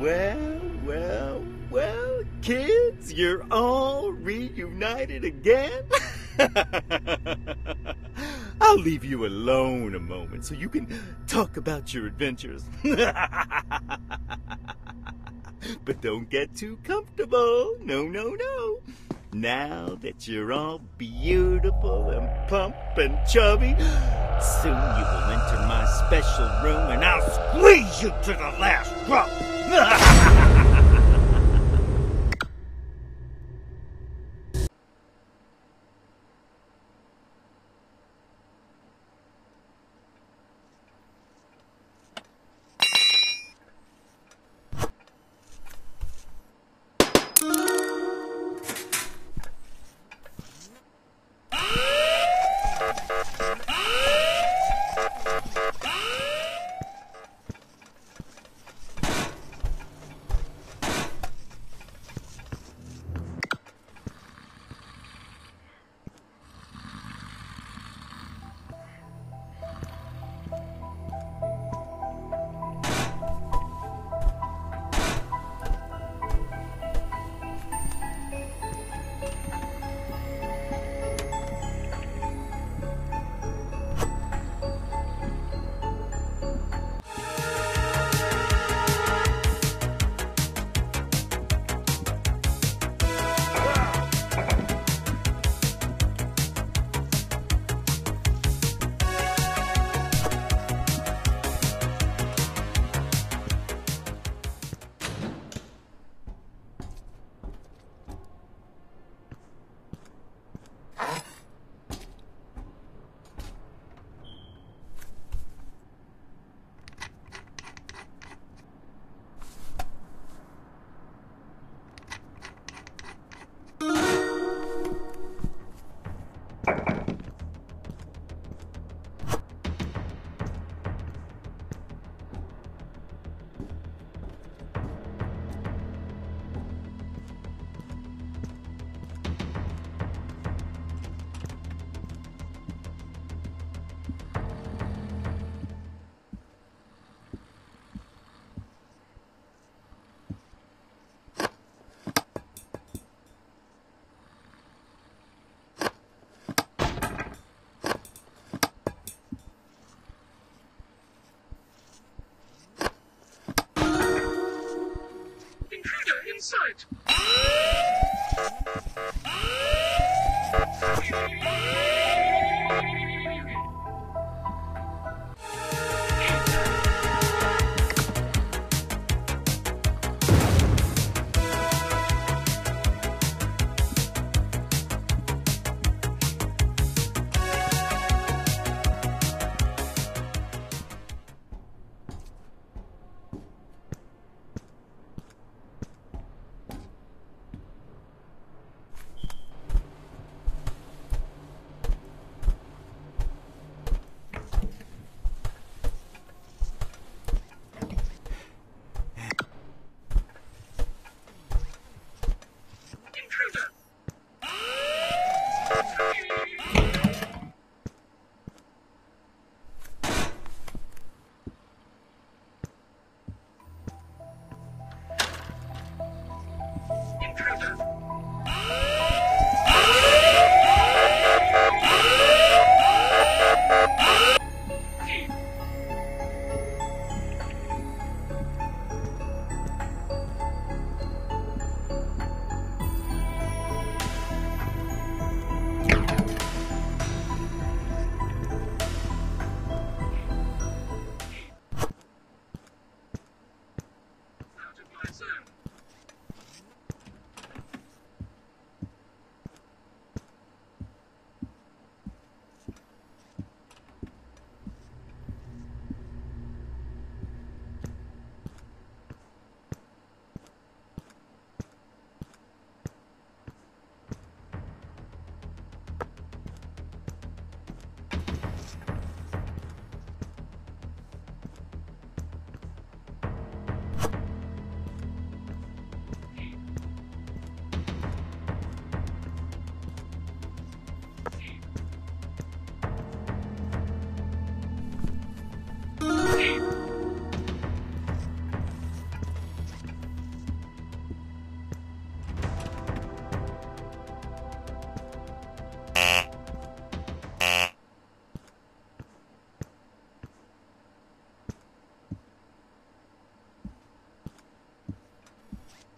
Well, kids, you're all reunited again? I'll leave you alone a moment so you can talk about your adventures. But don't get too comfortable. No. Now that you're all beautiful and plump and chubby, soon you will enter my special room and I'll squeeze you to the last drop.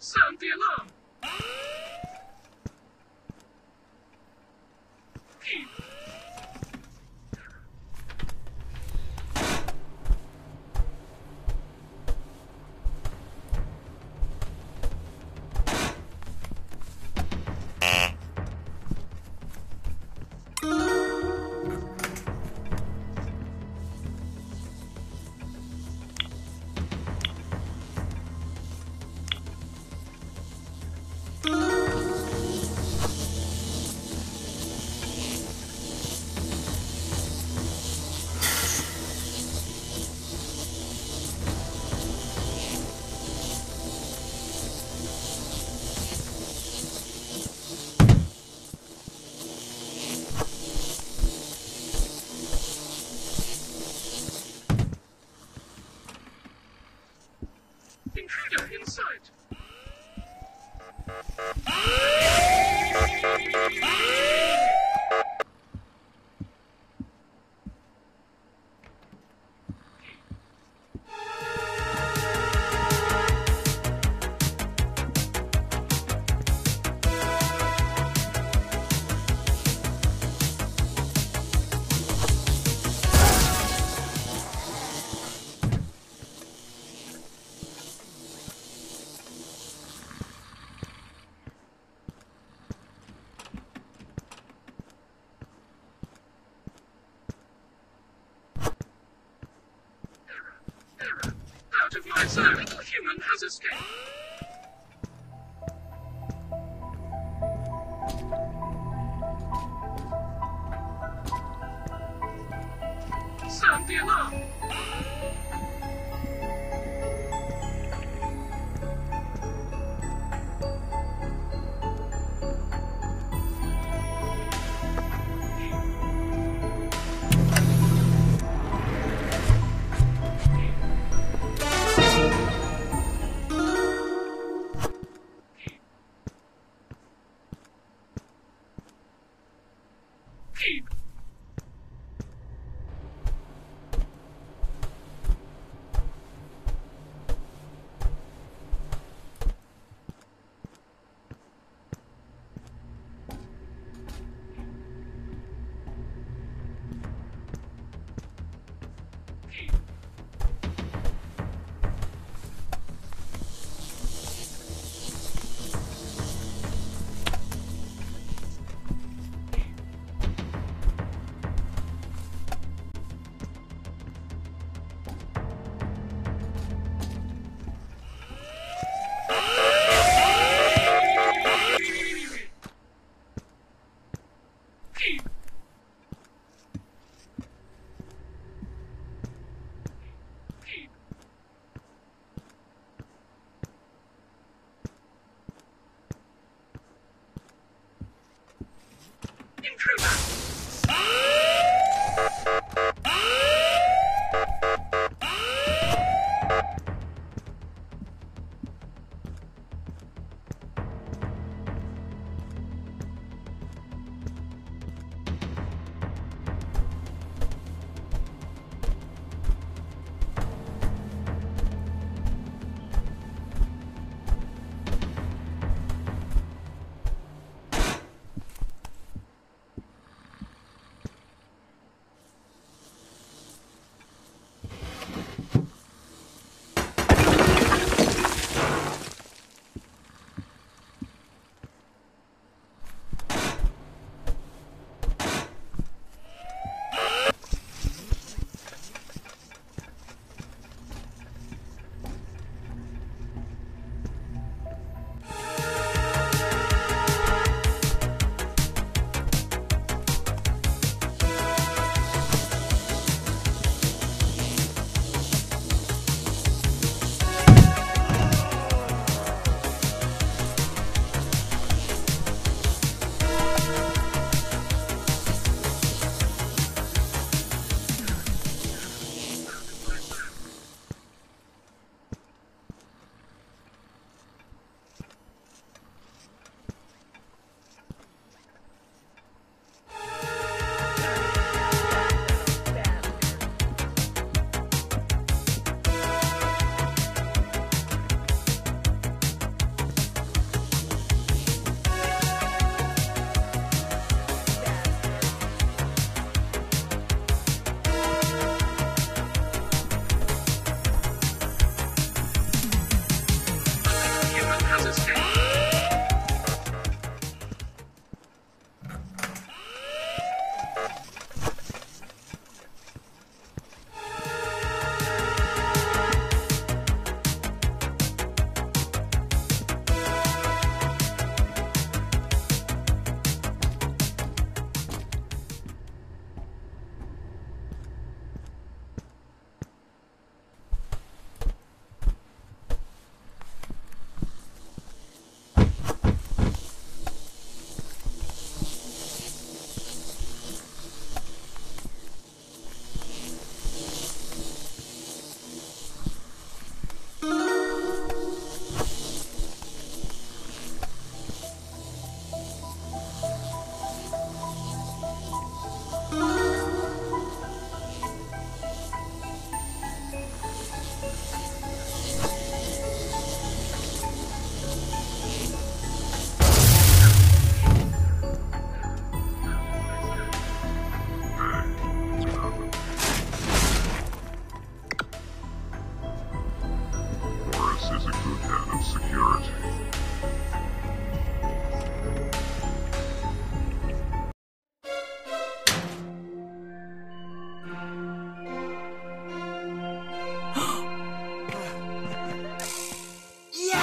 Sound the alarm. Keep. Intruder in sight. Error. Out of my sight. A human has escaped. Sound the alarm. Keep.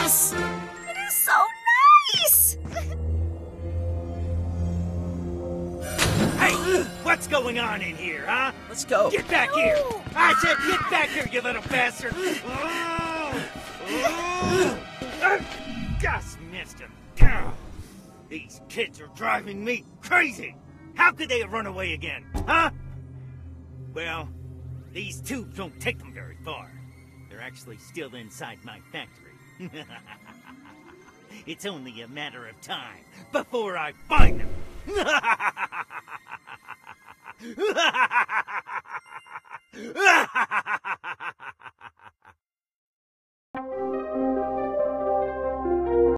this! It is so nice! Hey, what's going on in here, huh? Let's go. Get back here! I said get back here, you little bastard! Just missed him. These kids are driving me crazy! How could they have run away again, huh? Well, these tubes won't take them very far. They're actually still inside my factory. It's only a matter of time before I find them.